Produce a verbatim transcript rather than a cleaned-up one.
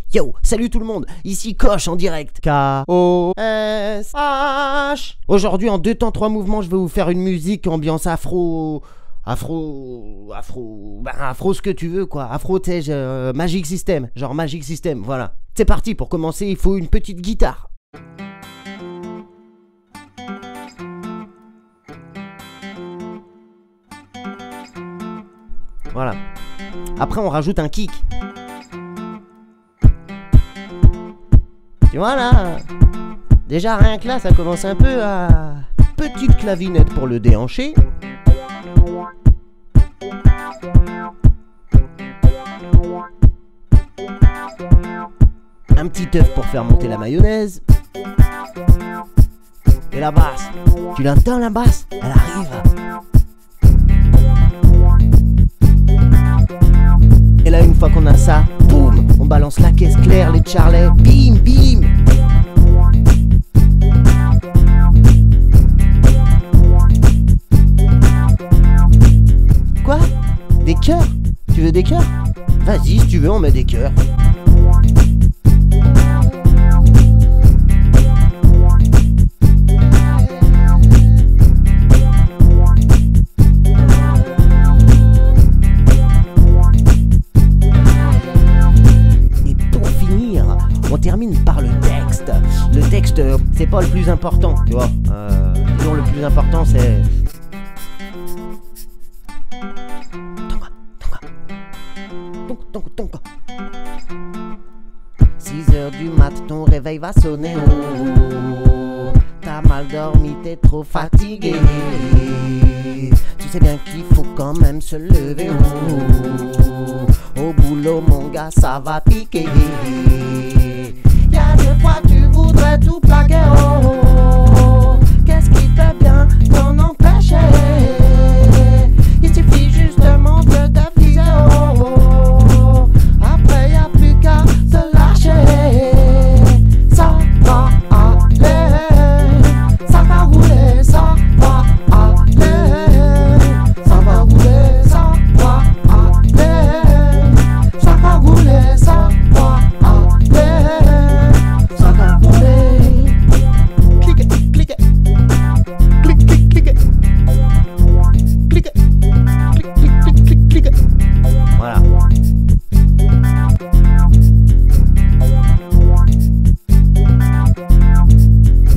Yo, salut tout le monde, ici Koch en direct. K O S H. Aujourd'hui en deux temps trois mouvements, je vais vous faire une musique ambiance afro... Afro... Afro... Bah, afro ce que tu veux quoi. Afro, tu sais, euh, Magic System. Genre Magic System, voilà. C'est parti, pour commencer, il faut une petite guitare. Voilà. Après, on rajoute un kick. Et voilà. Déjà, rien que là, ça commence un peu à... Petite clavinette pour le déhancher. Un petit œuf pour faire monter la mayonnaise. Et la basse. Tu l'entends la basse? Elle arrive. Et là, une fois qu'on a ça, boum, on balance la caisse claire, les charlets, bim, bim. Quoi? Des cœurs? Tu veux des cœurs? Vas-y, si tu veux, on met des cœurs. On termine par le texte. Le texte, c'est pas le plus important, tu vois. Euh, disons, le plus important, c'est... Tonga, tonga. Tonga, tonga. six heures du mat, ton réveil va sonner. Oh, t'as mal dormi, t'es trop fatigué. Tu sais bien qu'il faut quand même se lever. Oh, au boulot, mon gars, ça va piquer. Y'a des fois tu voudrais tout plaquer, oh, oh,